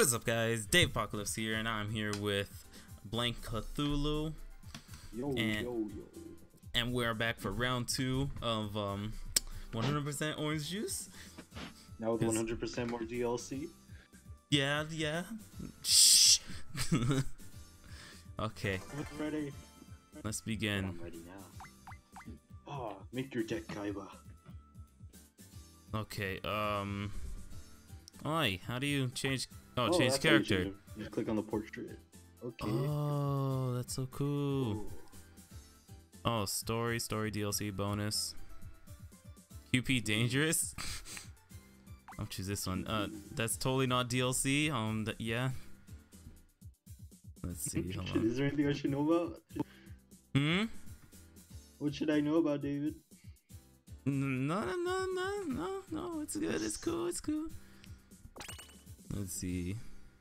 What is up, guys? Dave Apocalypse here, and I'm here with Blank Cthulhu, and we're back for round 2 of 100% orange juice. Now with 100% more DLC. Yeah. Shh. Okay. I'm ready. Let's begin. I'm ready now. Oh, make your deck, Kaiba. Okay. Oi, how do you change? Oh, change that's how character. you click on the portrait. Okay. Oh, that's so cool. Oh, story DLC bonus. QP dangerous. I'll choose this one. That's totally not DLC. Yeah. Let's see. Hold on. Is there anything I should know about? What should I know about, David? No. It's good. It's cool. Let's see.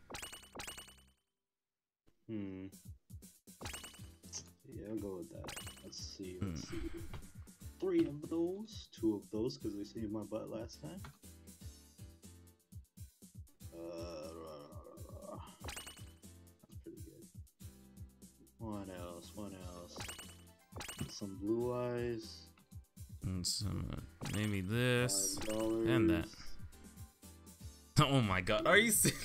Yeah, I'll go with that. Let's see. 3 of those. 2 of those, because they saved my butt last time. That's pretty good. What else? Some blue eyes. And some, maybe this. $5. And that. Oh my god, are you serious?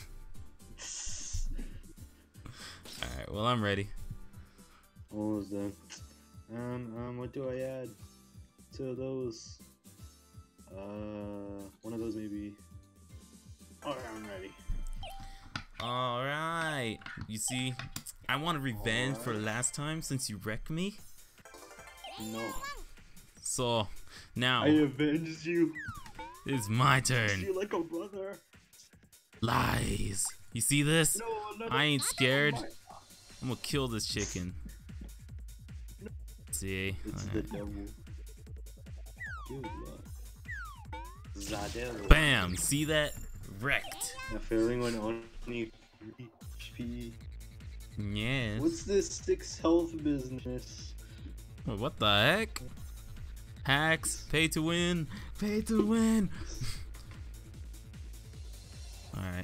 Alright, well, I'm ready. Almost done. What do I add to those? One of those maybe. Alright, I'm ready. Alright. You see, I want revenge for last time since you wrecked me. No. So, now I avenged you. it's my turn. You like a brother. Lies. You see this? No. I ain't scared. I'm gonna kill this chicken. See? It's the devil. Good luck. Zadel. Bam! See that? Wrecked. A failing when only HP. Yes. What's this 6 health business? What the heck? Hacks. Pay to win. Pay to win. Alright.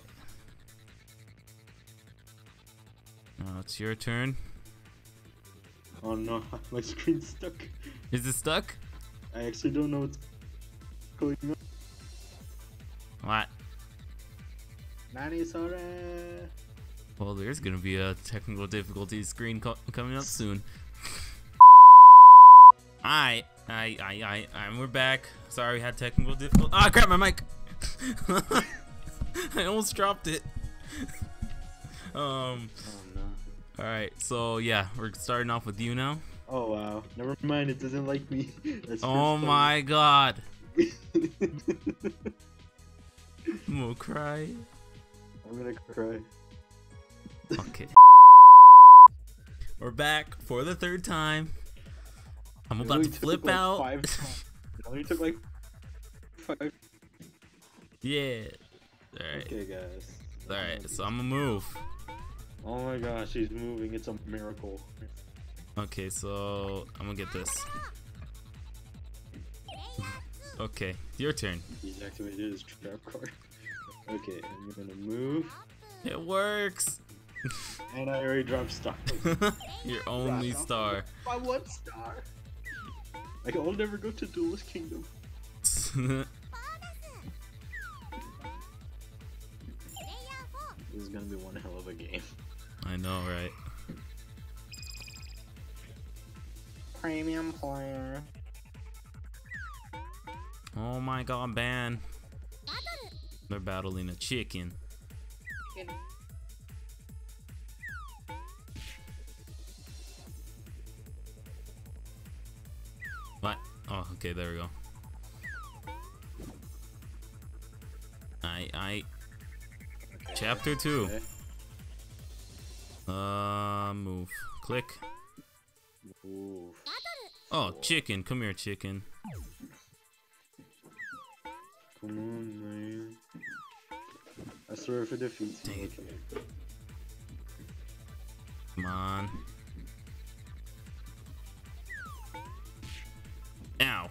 Now it's your turn. Oh no, my screen's stuck. Is it stuck? I actually don't know what's going on. What? Nani sorry. Well, there's gonna be a technical difficulty screen coming up soon. We're back. Sorry, we had technical difficulty. Ah, crap, my mic. I almost dropped it. Oh no. Alright, so yeah, we're starting off with you now. Oh wow. Never mind, it doesn't like me. That's Oh my god. I'm gonna cry. I'm gonna cry. Okay. We're back for the 3rd time. I'm about to flip out. 5 times. It only took like 5. Yeah. Alright. Okay, guys. Alright, so I'm gonna move. Oh my gosh, he's moving. It's a miracle. Okay, so I'm gonna get this. Okay, your turn. He's activated his trap card. Okay, I'm gonna move. It works. And I already dropped star. Your only star. My 1 star. Like, I'll never go to Duelist Kingdom. This is gonna be one hell of a game. I know, right? Premium player. Oh my god, ban. They're battling a chicken. What? Oh, okay, there we go. Chapter 2. Okay. Move. Click. Ooh. Oh, chicken. Come here, chicken. Come on, man. I swear for defeat. Dang it. Okay. Come on. Ow.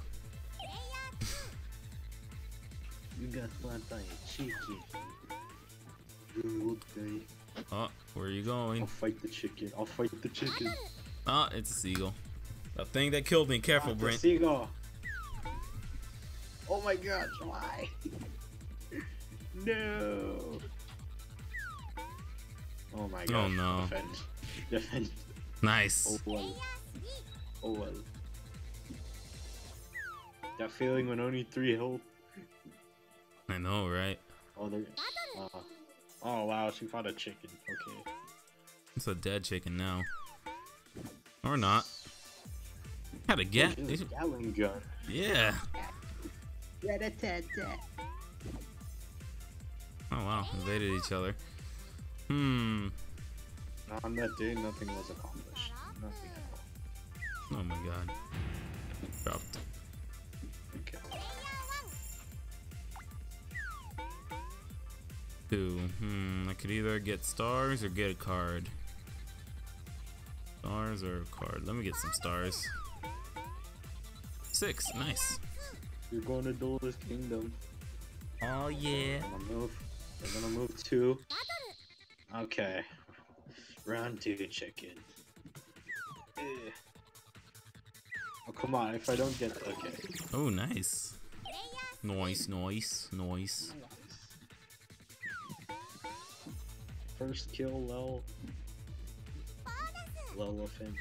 You got slapped by a chicken. Good day. Oh, where are you I'll going? fight the chicken. I'll fight the chicken. Oh, it's a seagull. The thing that killed me. Careful, The Brent. seagull. Oh my gosh, why? No. Oh my gosh. Oh no. Defend. Defend. Nice. Oh well. Oh well. That feeling when only 3 health. I know, right? Oh, there. Oh wow, she fought a chicken. Okay. It's a dead chicken now. Or not. Had a get. Oh, Gatling gun. Yeah. Oh wow, invaded each other. On that day, nothing was accomplished. Nothing at all. Oh my god. Dropped. Okay. 2. I could either get stars or get a card. Stars or a card. Let me get some stars. 6. Nice. You're going to Duelist Kingdom. Oh yeah. We're gonna move 2. Okay. Round 2 chicken. Oh come on, if I don't get okay. Oh nice. Nice, nice, nice. First kill, Lel. Lelephant.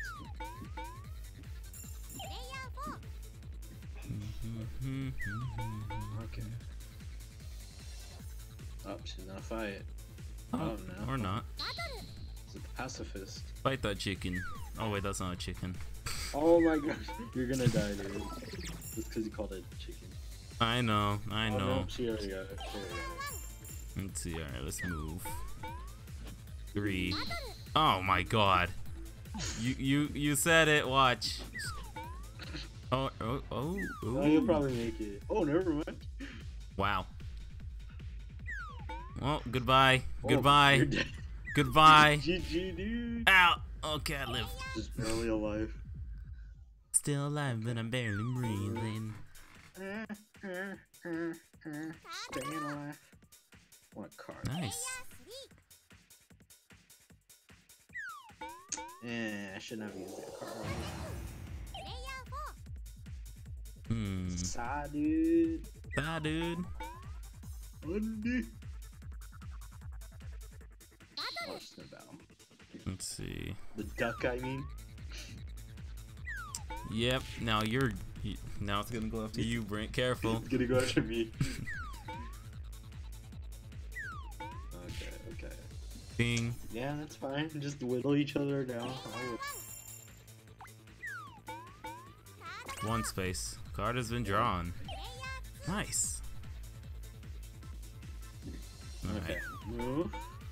Okay. Oh, she's gonna fight. Oh, no. or not. It's a pacifist. Fight that chicken. Oh wait, that's not a chicken. Oh my gosh, you're gonna die, dude. Just because you called it chicken. I know, Oh, I know. no, she already got it. She already got it. Let's see. Alright, let's move. 3. Oh my god. You said it. Watch. Oh. Oh, you'll probably make it. Oh, never mind. Wow. Well, goodbye. Oh, Goodbye. you're dead. Goodbye. GG, dude. Ow. Okay, I live. Just barely alive. Still alive, but I'm barely breathing. Staying alive. What card? Nice. I shouldn't have used that card. Sa, dude. Bye, dude. Undy. Oh, it's no battle. Let's see. The duck, I mean. Yep. Now now it's gonna go after you, Brent. Careful. It's gonna go after me. Okay. Bing. Yeah, that's fine. Just whittle each other down. One space. Card has been drawn. Nice. Okay. Alright. Move.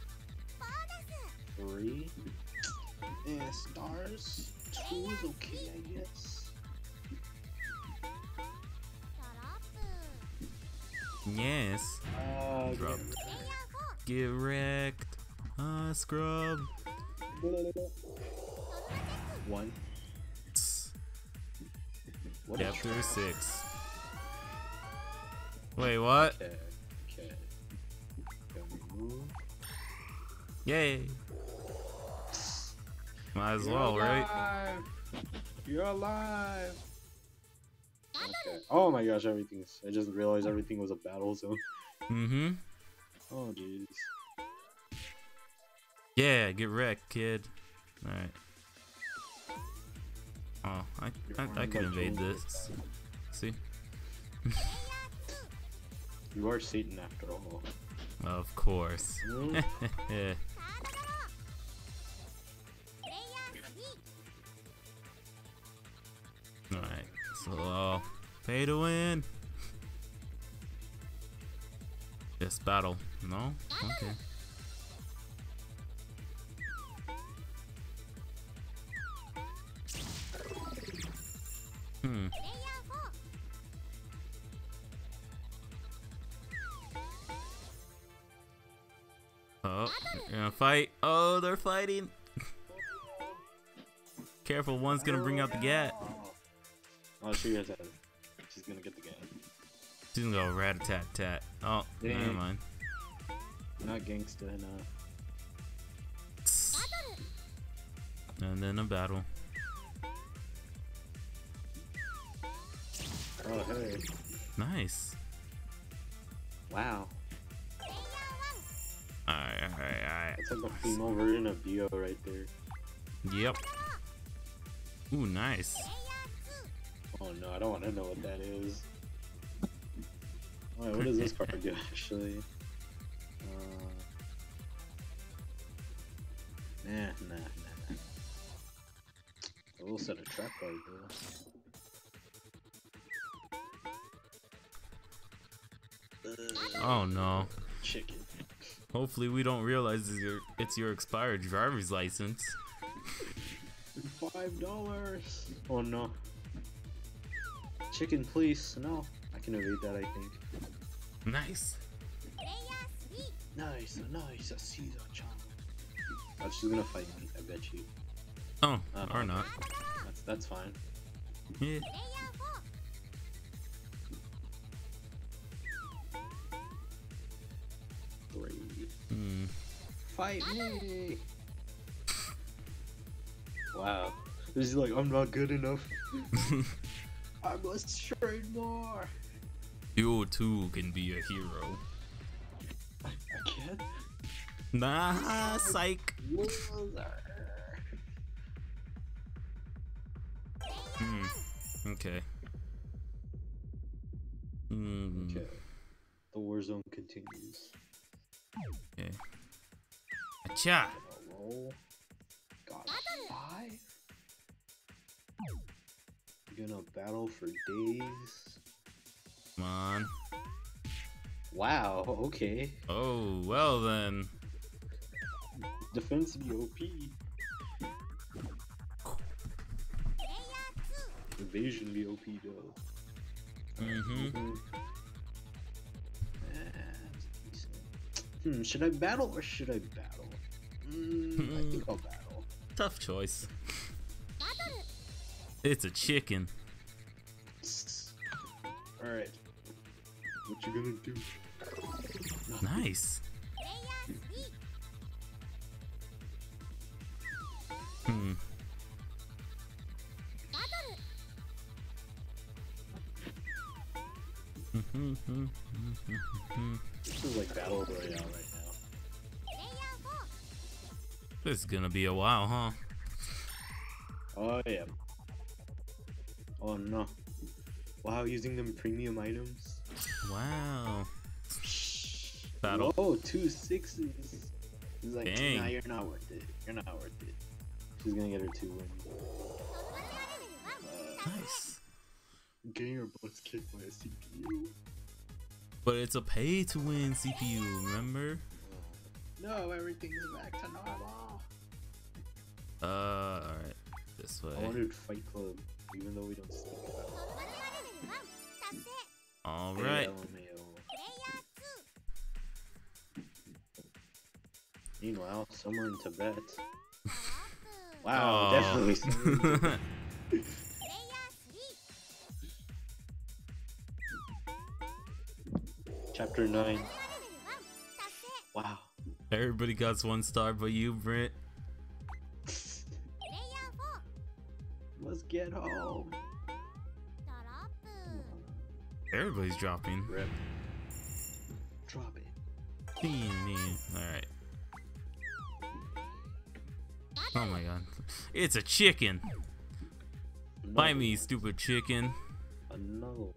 3. Yeah, stars. 2 is okay, I guess. Yes. Dropped. Get wrecked. Scrub. 1. What a Chapter trap. 6. Wait, what? Okay. Can we move? Yay. Might as well, right? You're alive! Okay. Oh my gosh, everything's. I just realized everything was a battle zone. Mm-hmm. Oh jeez. Yeah, get wrecked, kid. Alright. Oh, I could invade this. See? You are Satan after all. Of course. Mm. Alright, so pay to win. Just battle. No? Okay. Oh, they're gonna fight. Oh, they're fighting. Careful, one's gonna bring out the gat. Oh, she has that. She's gonna get the gat. She's gonna go rat-a-tat-tat. Oh, Dang. never mind. Not gangsta enough. And then a battle. Oh, hey. Nice. Wow. Alright. It's like a female version of Dio right there. Yep. Ooh, nice. Oh no, I don't want to know what that is. Alright, what does this card do actually? Nah. I will set a trap card though. Oh no. Chicken. Hopefully we don't realize it's your expired driver's license. $5. Oh no. Chicken, please. No. I can evade that, I think. Nice. Nice. Caesar-chan. Oh, she's gonna fight me, I bet you. Oh, or not. That's fine. Yeah. Fight me! Wow. This is like, I'm not good enough. I must train more. You too can be a hero. I can't. Nah, psych. Loser. Okay. Okay. The war zone continues. Okay. Acha. Roll. Got 5. You're gonna battle for days. Come on. Wow, okay. Oh, well then. Defense be OP. Evasion be OP though. Should I battle or should I battle? I think I'll battle. Tough choice. It's a chicken. Alright. What you gonna do? Nice. This is like Battle Royale right now. This is gonna be a while, huh? Oh yeah. Oh no. Wow, using them premium items. Wow. Battle. Whoa, 2 6s. He's like, dang. nah, you're not worth it. You're not worth it. She's gonna get her 2 wins. Nice. Getting her butts kicked by a CPU. But it's a pay to win CPU, remember? No, everything's back to normal. Alright. This way. I wanted Fight Club, even though we don't speak about it. Alright. Meanwhile, somewhere in Tibet. Wow, Oh. definitely. Chapter 9. Wow. Everybody got 1 star but you, Brent. Let's get home. Everybody's dropping. Rip. Drop it. Alright. Oh my god. It's a chicken. Bite me, stupid chicken. Another one.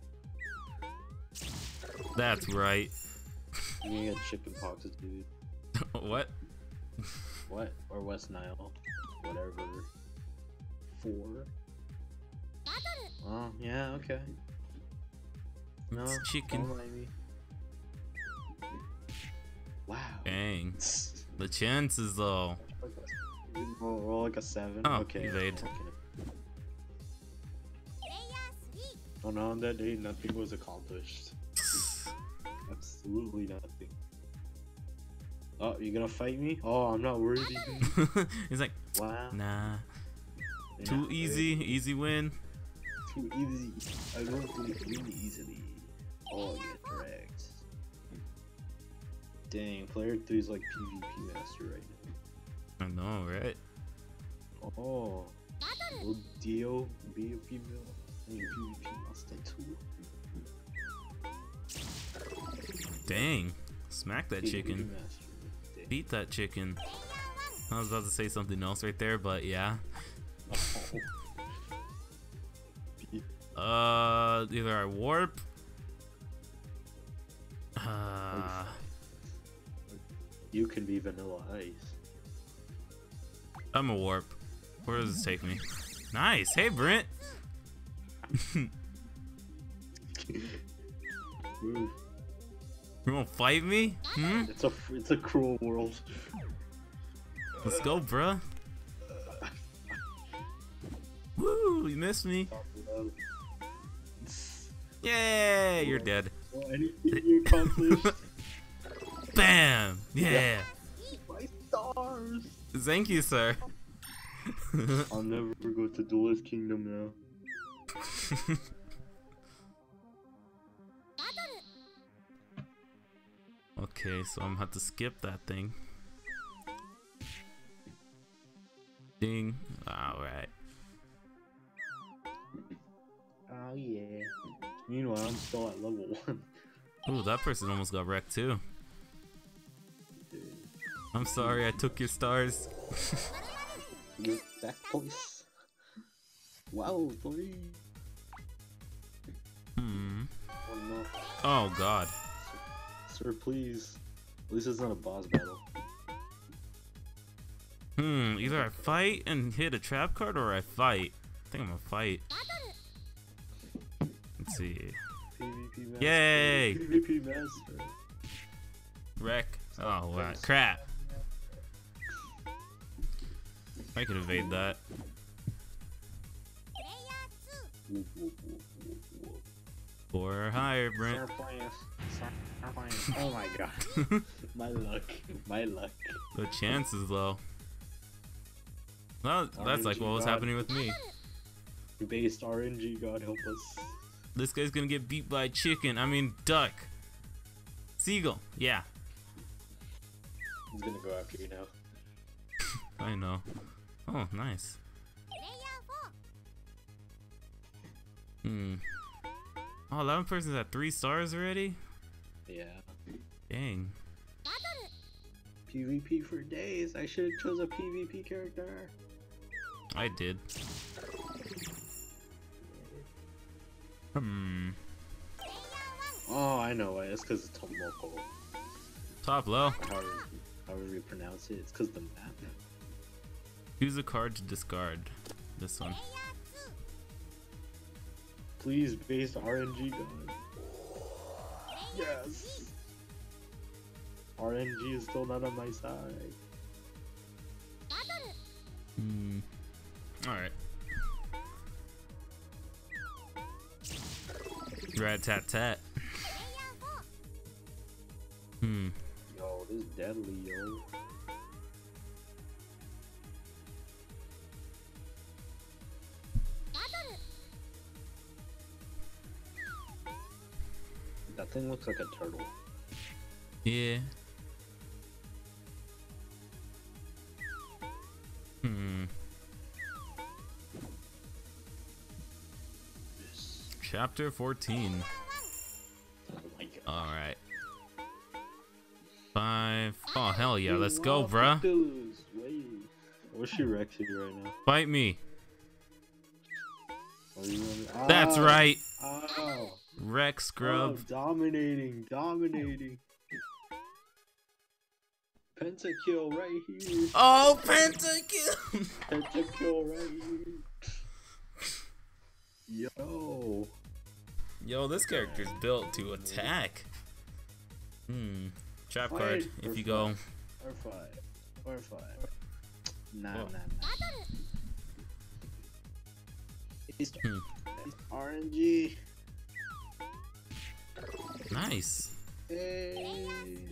That's right. You gonna get chicken pox, dude. What? What? Or West Nile. Whatever. 4. Oh, yeah, okay. No, It's chicken. don't mind me. Wow. Dang. The chances though. Roll like a 7. Oh, okay. evade. Okay. Oh no, on that day nothing was accomplished. Absolutely nothing. Oh, you gonna fight me? Oh, I'm not worthy. He's like, Wow. nah. You're Too not easy, worthy. easy win. Too easy. I don't do it really easily. Oh, I get wrecked. Dang, player 3 is like PvP master right I know, right? now. Oh. Will Dio be a female? I mean, PvP master too. Dang. Smack that PvP chicken. master. Dang. Beat that chicken. I was about to say something else right there, but yeah. Either I warp. You can be Vanilla Ice. I'm a warp. Where does this take me? Nice. Hey, Brent. Move. You wanna fight me? Hmm? It's a cruel world. Let's go, bruh. Woo! You missed me. Yay! You're dead. Well, anything you accomplished. Bam! Yeah. My stars. Thank you, sir. I'll never go to Duelist Kingdom now. Okay, so I'm gonna have to skip that thing. Ding. Alright. Oh yeah. Meanwhile, I'm still at level 1. Ooh, that person almost got wrecked too. I'm sorry I took your stars. Get back, please. Wow, 3. Hmm. Oh no. Oh god. Sir, please. At least it's not a boss battle. Either I fight and hit a trap card or I fight. I think I'm gonna fight. Let's see. PvP master. Yay! PvP master. Wreck. Oh, wow. Crap. I could evade that. Whoop, whoop, whoop, whoop, whoop. Or higher, Brent. Sir, please. Sir, please. Oh my god. My luck. My luck. The chances, though. Well, that's like what was happening with me. Based RNG, God help us. This guy's gonna get beat by a chicken. I mean, duck. Seagull. Yeah, He's gonna go after you now. I know. Oh, nice. Oh, 11 person's at 3 stars already? Yeah. Dang. PvP for days. I should have chose a PvP character. I did. Oh, I know why. It's because it's Tomoko. Top low. However you pronounce it. It's because the map. Choose a card to discard. This one. Please, based RNG God. Yes. RNG is still not on my side. Alright. Rat tat tat. Yo, this is deadly, yo. That thing looks like a turtle. Yeah. Chapter 14. Oh my god. Alright. 5. Oh, hell yeah. Let's go, bruh. Wait. I wish you wrecked you right now. Fight me. What do you want? That's right. Ow. Wreck scrub. Oh, dominating. Pentakill right here. Oh, pentakill. Pentakill right here. Yo. Yo, this character's built to attack. Trap card. If you go. Or five. Nah. It's RNG. Nice. Hey.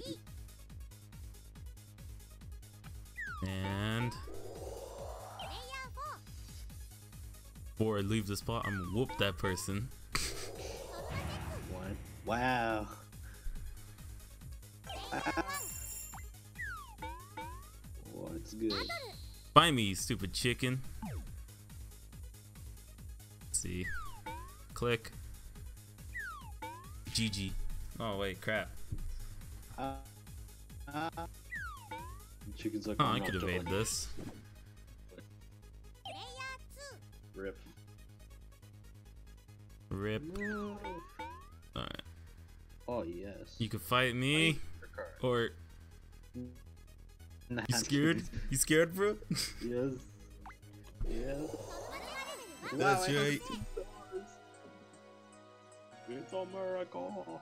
And before I leave the spot, I'm gonna whoop that person. One. Wow. That's good. Find me, you stupid chicken. Let's see. Click. GG. Oh wait, crap. Chicken's like, Oh, I'm I not could evade doing it. this. Rip. Rip. No. Alright. Oh yes. You can fight me, or Nah, you scared? You scared, bro? Yes. Yes. That's I have right. 2 stars. It's a miracle.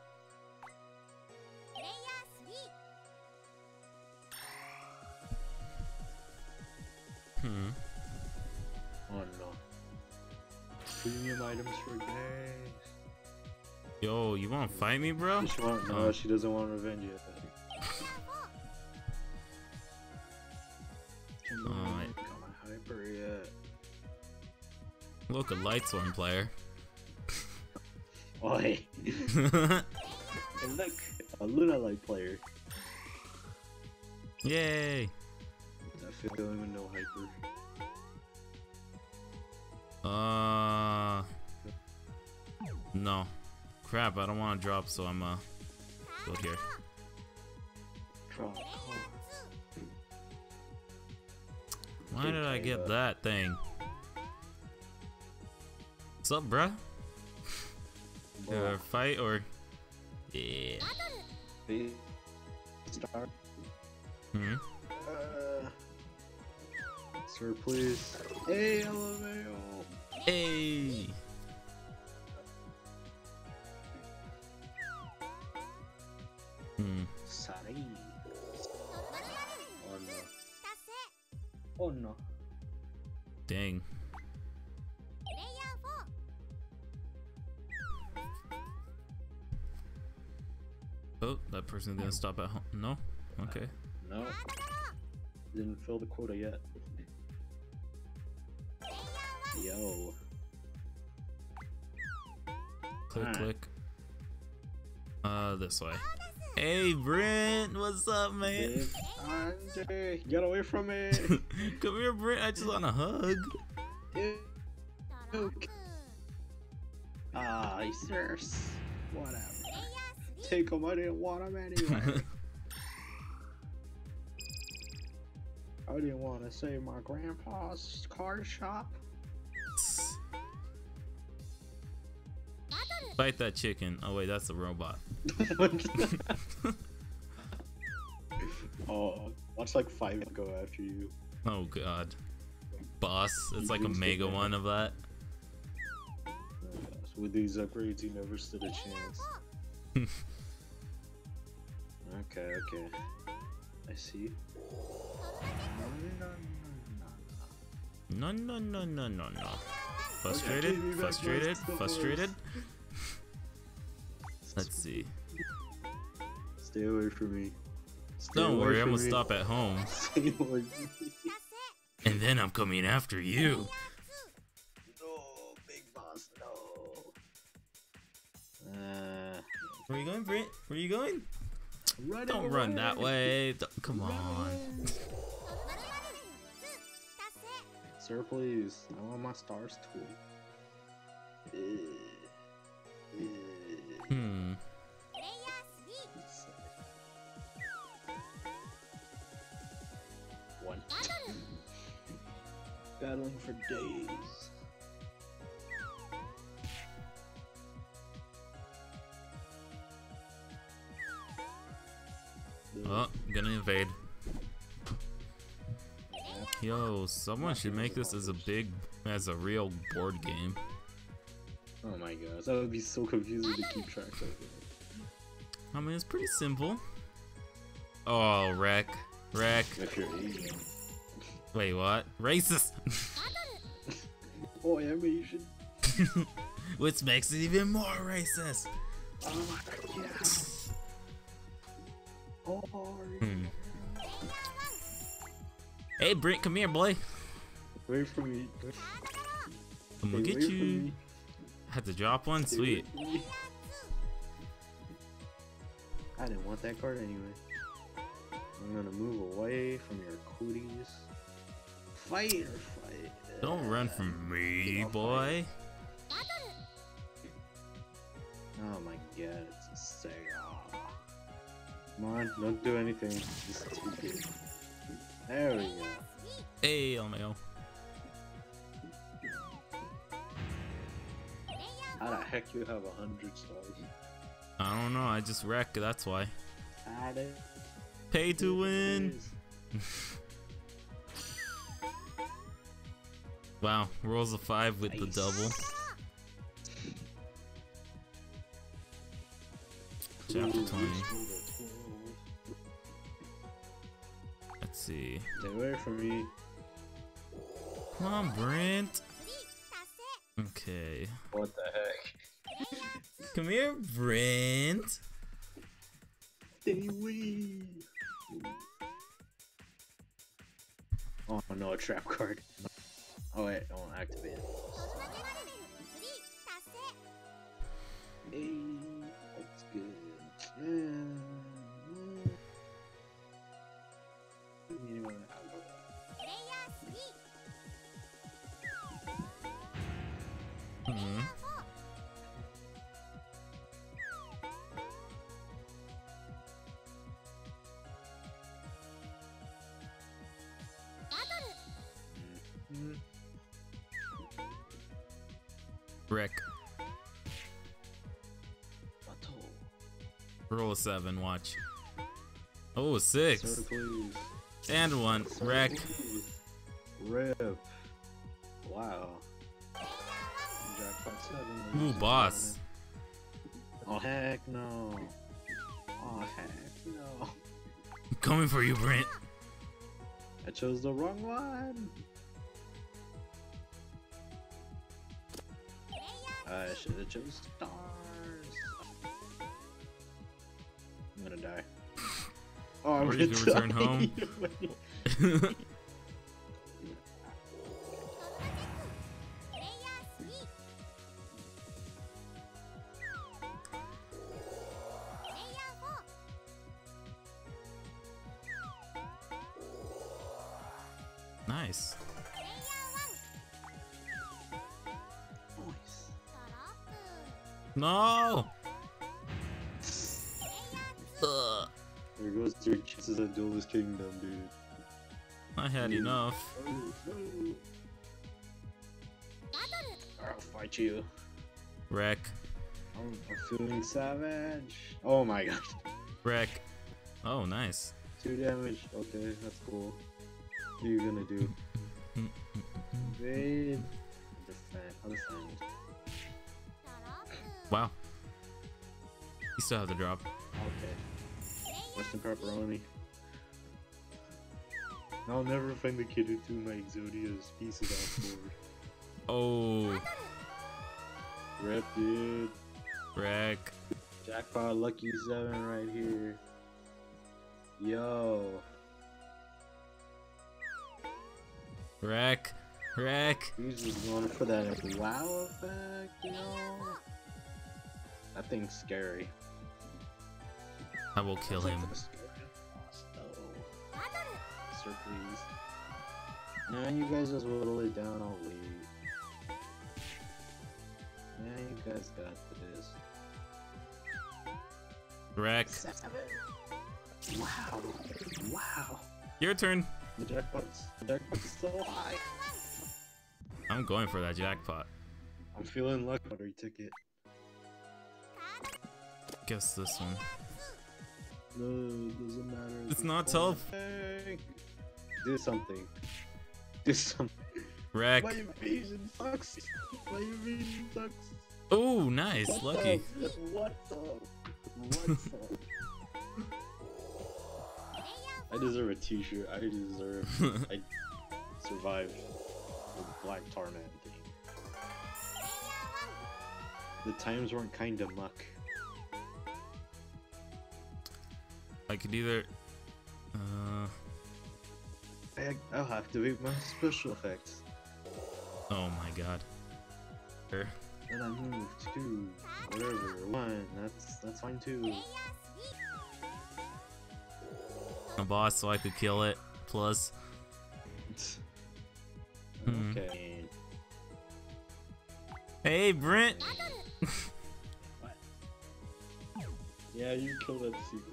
Hmm. Oh no. Premium items for days. Yo, you wanna fight me, bro? No, she doesn't want revenge yet. Come on, Alright. come on, hyper yet. Look, a Lightsworn player. Oi. And look, a Lunalight player. Yay! I feel I don't even know hyper. No. Crap, I don't want to drop, so I'm go here. Draw a card. Why did I get that thing? What's up, bruh? Fight or... Yeah. Star. Hmm? Sir, please. Hey, LMAO. Hey! Hmm. Sorry. Oh no. Oh no. Dang. Oh, that person didn't stop at home. No? Okay. No. Didn't fill the quota yet. Yo. Click, click. This way. Hey, Brent! What's up, man? Andre, get away from me! Come here, Brent. I just want a hug. Ah, sirs. Whatever. Take him, I didn't want him anyway. I didn't want to save my grandpa's car shop. Fight that chicken. Oh, wait, that's a robot. Oh, watch like 5 go after you. Oh, God. Boss. It's like a mega one of that. Oh, gosh. With these upgrades, you never stood a chance. Okay, okay. I see. No, no, no, no, no, no. Frustrated? Frustrated? Frustrated? Let's see. Stay away from me. Stay Don't away worry, I'm from gonna me. stop at home. Stay away from me. And then I'm coming after you. No, big boss, no. Where you going, Brent? Where you going? Run Don't away. run that way. Come on. Sir, please. I want my stars tool. Hmm. One. Battling for days. Oh, gonna invade. Yo, someone should make this as a real board game. Oh my gosh, that would be so confusing to keep track of. I mean, it's pretty simple. Oh, wreck. Wreck. If you're Asian. Wait, what? Racist! Oh, I'm Asian. Which makes it even more racist! Oh my god. Oh, Hmm. Hey, Brent, come here, boy. wait for me. I'm gonna get you. Had to drop one? Sweet. I didn't want that card anyway. I'm gonna move away from your cooties. Fight or fight. Don't run from me, I'll boy. Oh my god, it's a Sega. Come on, don't do anything. Just take it. There we go. Hey, LMAO. How the heck you have 100 stars? I don't know, I just wreck, that's why. Add it. Pay to win! Wow, rolls a 5 with the Nice. double. Chapter 20. Let's see. Stay away from me. Come on, Brent. Okay. What the heck? Come here, Brent. Stay away. Oh no, a trap card. Oh wait, I won't activate it. Hey, that's good. Hmm. Wreck. Roll a 7, watch. Oh, a 6. Sir, please. And 1. Wreck. Rip. Wow. Jackpot 7. Ooh, boss. Oh heck no. Oh heck no. I'm coming for you, Brent. I chose the wrong one. I should have chose stars. I'm gonna die. Oh, I'm Ready gonna to return die. home? Nice. Nice. No! Ugh. There goes your chances at Duelist Kingdom, dude. I had enough. I'll fight you. Wreck. I'm feeling savage. Oh my god. Wreck. Oh, nice. 2 damage. Okay, that's cool. What are you gonna do? Invade. Defend. I'll defend. Wow. You still have the drop. Okay. Western pepperoni. I'll never find the kid who threw my Exodia's pieces outboard. Oh. Rip, dude. Wreck. Jackpot Lucky 7 right here. Yo. Wreck. Wreck. He's just going for that wow effect, you know? That thing's scary. I will kill him. Sir, please. Nah, you guys just whittle it down, I'll leave. Yeah, you guys got this. Wreck. 7. Wow. Wow. Your turn. The jackpot's so high. I'm going for that jackpot. I'm feeling lucky. Lottery ticket. Guess this one. No, it doesn't matter. It's not tough. Do something. Do something. Wreck. My invasion sucks. My invasion sucks. Oh, nice. Lucky. What's up? What's up? I deserve a t-shirt. I deserve... I survived the Black Tar Man thing. The times weren't kinda muck. I could either... I'll activate my special effects. Oh my god. Sure. And I move to whatever, 1, that's fine too. a boss so I could kill it. Plus, Okay. hey Brent. What? Yeah, you killed that sequel.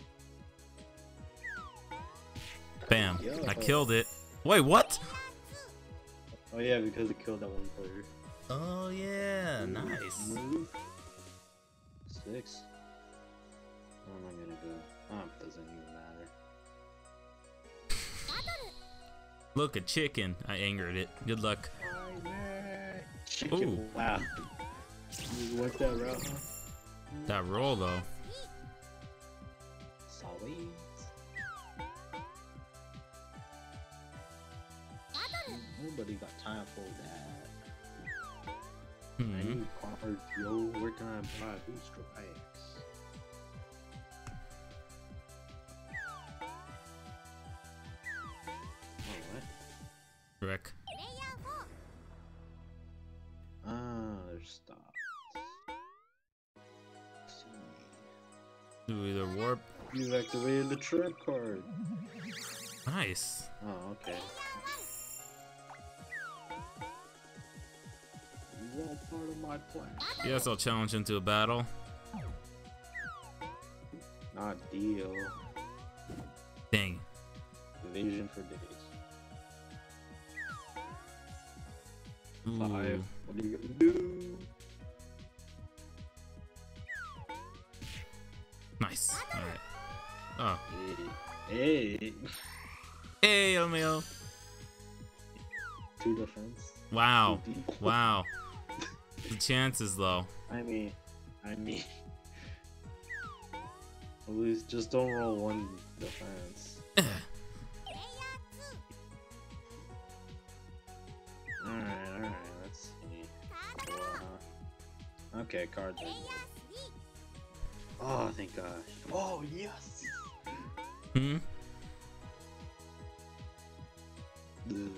Bam! Yo. I killed it. Wait, what? Oh yeah, because it killed that one player. Oh yeah, nice. Move. 6. Where am I gonna go? Oh, it doesn't even matter. Look, a chicken. I angered it. Good luck. Chicken. Ooh. Wow. You went that route, huh? That roll though. Solid. Nobody got time for that. I need cards, yo. Where can I buy booster packs? Alright. Wreck. There's stops. Let's see. Do either warp. You activated the trap card. Nice. Oh, okay. Is that part of my plan? Yes, I'll challenge him to a battle. Not deal. Dang. Evasion for days. Ooh. 5. What are you gonna do? Nice. Alright. Oh. Hey. Hey, Omeo. 2 defense. Wow. 2 deep. Wow. The chances though. I mean. At least just don't roll 1 defense. Alright, let's see. Okay, cards are good. Oh, thank gosh. Oh, yes! Hmm? Ugh.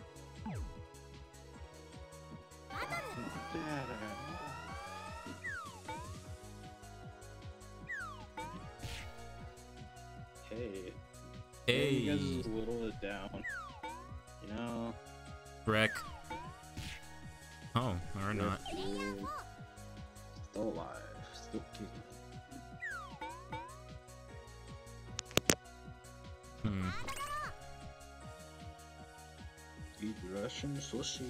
Hey. Hey. You guys just whittle it down. You know? Wreck. Oh, or not. Good. Still alive. Still kicking. Eat Russian sushi.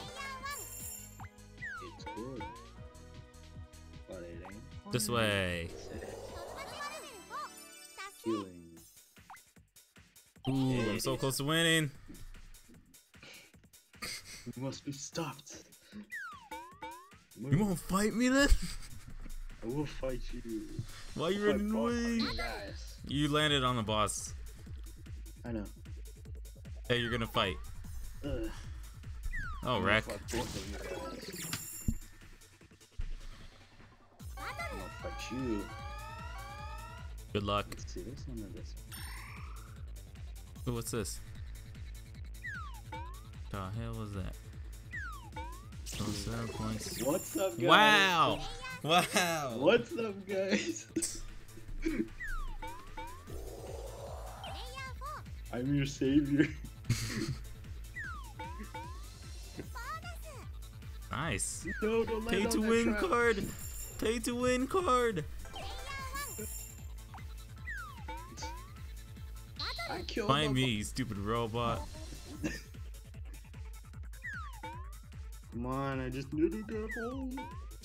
It's good. But it ain't. This way. Healing. Ooh, I'm so close to winning. You must be stopped. You won't fight me then? I will fight you. Why are you running away? Guys. You landed on the boss. I know. Hey, you're gonna fight. Ugh. Oh, I'm wreck. gonna fuck both of you guys. I'm gonna fight you. Good luck. Let's see this one or this Ooh, what's this? The hell was that? Oh, 7 points. one. What's up, guys? Wow! Wow! What's up, guys? I'm your savior. Nice. No, don't land Pay on to that win trap. card. Pay to win card. I killed Find him. me, you stupid robot. Come on, I just need to get home.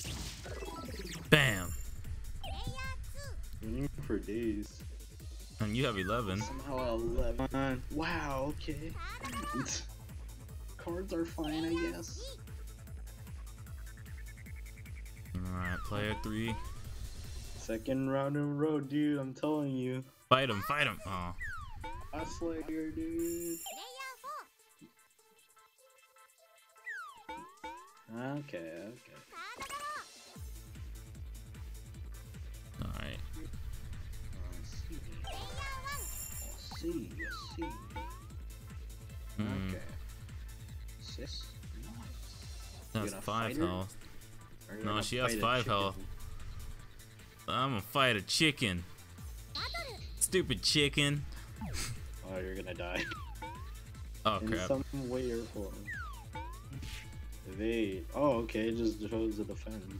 Bam. Winning for days. And you have 11. Somehow 11. Wow, okay. Cards are fine, I guess. Alright, player 3. Second round in a row, dude, I'm telling you. Fight him, fight him. Oh. Slayer, dude. Okay. Alright. I see. Hmm. Okay. Sis? That's gonna 5 fight her? health. Are you No, gonna she has fight a 5 chicken? health. I'm gonna fight a chicken. Stupid chicken. Oh, you're gonna die. Oh In crap. some way or form. Evade. Oh, okay, it just chose to defend.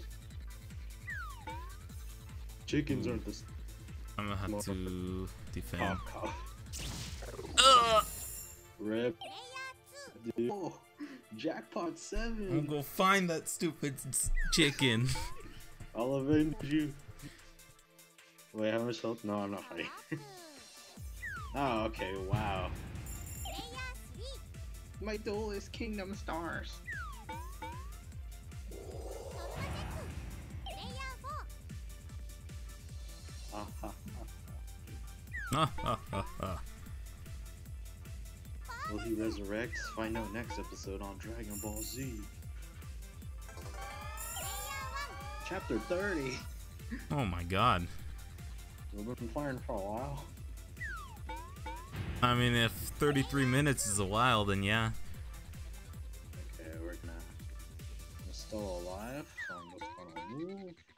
Chickens aren't the I'm gonna have to defend. cough. Ugh! Rip. Dude. Oh, jackpot I'm 7. gonna go find that stupid chicken. I'll avenge you. Wait, how much health? No, I'm not fighting. Oh, okay, wow. My duel is Kingdom Stars. Ha ha ha ha. Will he resurrect? Find out next episode on Dragon Ball Z. Chapter 30. Oh my god. We've been playing for a while. I mean, if 33 minutes is a while, then yeah. Okay, we're still alive, so I'm just gonna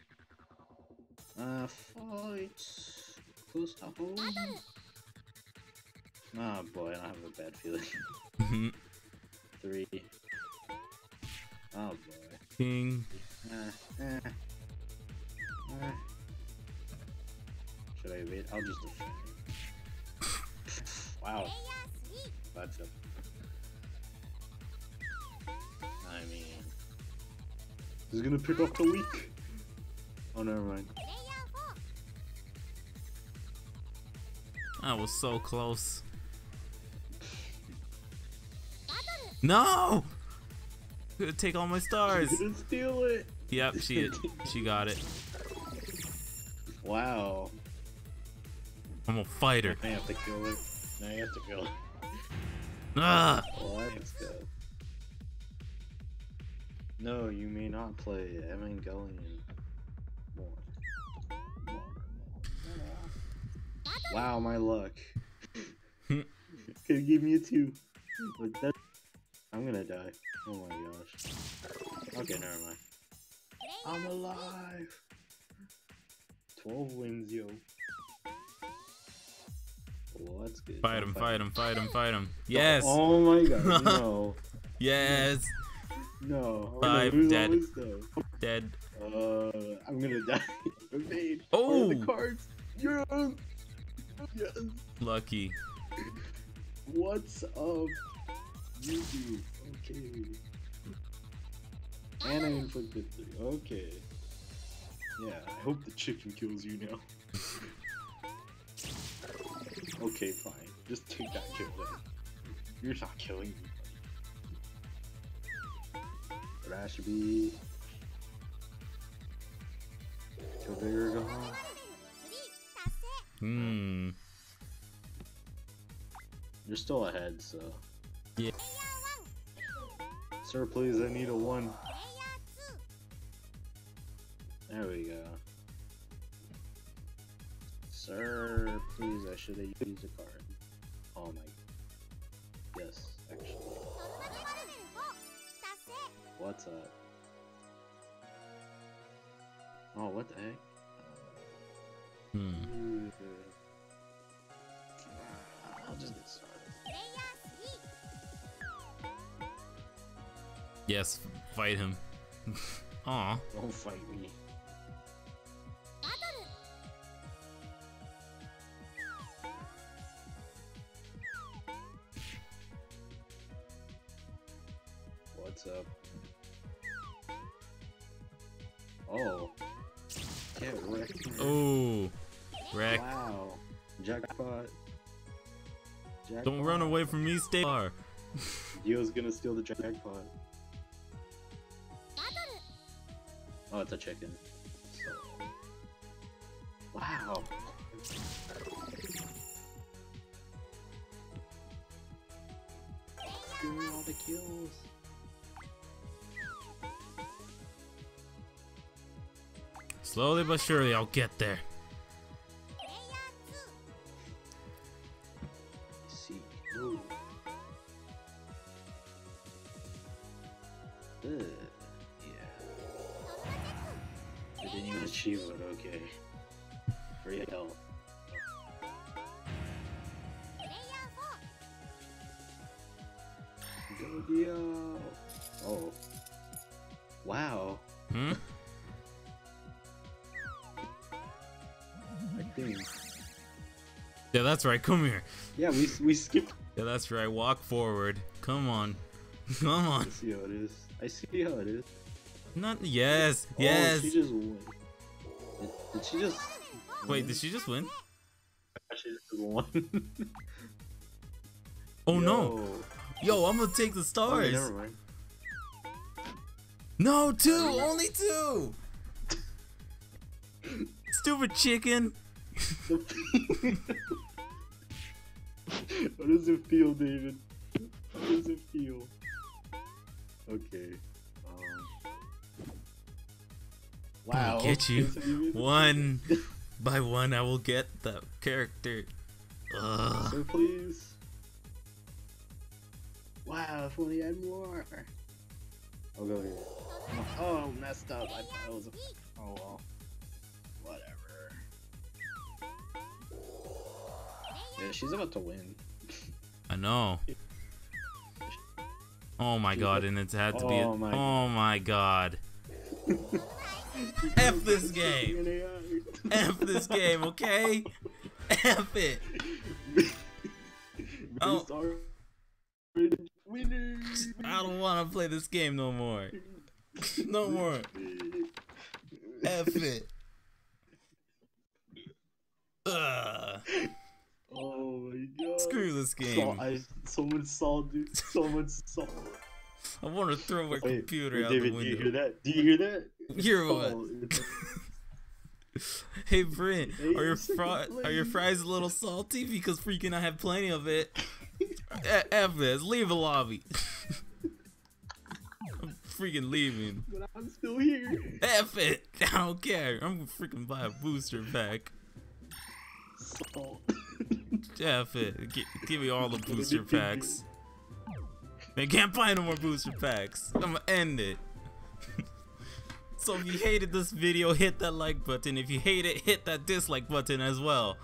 move. Fight. Close to home. Oh boy, I don't have a bad feeling. 3. Oh boy. King. Should I wait? I'll just defend. Wow. That's up. I mean, he's gonna pick off the weak. Oh, never mind. I was so close. No! Gonna take all my stars. He didn't steal it. Yep, she got it. Wow. I'm a fighter. I have to kill her. Now you have to kill her. Ah! Let's go. No, you may not play Evangelion more. Wow, my luck. Could give me a 2. But that I'm gonna die. Oh my gosh. Okay, never mind. I'm alive. 12 wins, yo. Well, that's good. Fight him, fight him, fight him, fight him. Yes! Oh my god, no. Yes! No. 5 dead. Always, though. Dead. I'm gonna die. Evade. Oh! The cards. Yes. Yes. Lucky. What's up, YouTube? Okay. And I inflicted 3. Okay. Yeah, I hope the chicken kills you now. Okay, fine. Just take that kill then. You're not killing me. Rashby. Kill bigger, go home. Hmm. You're still ahead, so. Yeah. Sir, please, I need a 1. There we go. Sir, please, I should have used a card. Oh my. Yes, actually. What's up? Oh, what the heck? Hmm. I'll just get started. Yes, fight him. Aw. Don't fight me. What's up? Oh. Get wrecked. Oh. Wreck. Wow. Jackpot. Jackpot. Don't run away from me, stay far. Dio's gonna steal the jackpot. Oh, it's a chicken. So. Wow. Doing all the kills. Slowly but surely, I'll get there. Let's see. Ooh. Yeah. I didn't even achieve it, okay. Free health. Go Dio. Oh. Wow. Hmm? I think. Yeah, that's right. Come here. Yeah, we skipped. Yeah, that's right. Walk forward. Come on. Come on. I see how it is. I see how it is. Not yes. Oh, Yes. she just won. Did she just? Wait, win? did she just win? She just won. Oh no. Yo, I'm gonna take the Oh, stars. never mind. No, 2. Only 2. Stupid chicken. How does it feel, David? How does it feel? Okay. Wow. I'll get you. So you made it. One by one, I will get the character. Ugh. So please. Wow, if only I had more. I'll go here. Oh, messed up. I thought it was a. Oh well. Whatever. Yeah, she's about to win. I know. Oh my god, and it's had to be. Oh my Oh my god. F this game. F this game, okay? F it. Oh. Winners. I don't want to play this game no more. No more. F it. Ugh. Oh my god. Screw this game. Someone saw, dude. Someone saw. I want to throw my computer out David, the window. do you hear that? Do you hear that? Hear what? Oh, Hey Brent, Hey, are second your fries a little salty? Because freaking I have plenty of it. F this, leave the lobby. I'm freaking leaving. But I'm still here. F it, I don't care. I'm gonna freaking buy a booster pack. Salt. F it, give me all the booster packs. They can't buy no more booster packs. I'm gonna end it. So if you hated this video, hit that like button. If you hate it, hit that dislike button as well.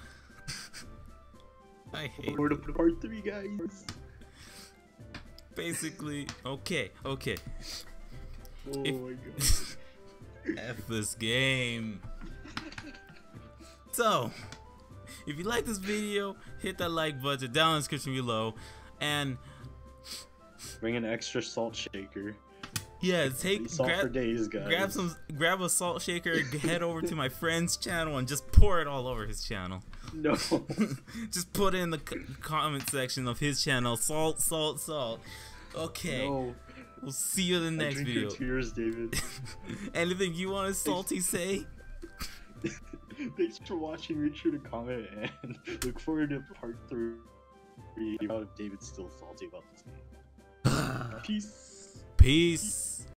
I hate We're to part 3, guys. basically. Okay. Oh If- my god. F this game. So, if you like this video, hit that like button down in the description below. And Bring an extra salt shaker. yeah, Salt for days, guys. grab a salt shaker, head over to my friend's channel and just pour it all over his channel. No. Just put it in the comment section of his channel, salt. Okay. No. We'll see you in the next drink video. your tears, David. Anything you want to salty say? Thanks for watching. Make sure to comment and look forward to part 3. If David's still salty about this game. Peace. Peace.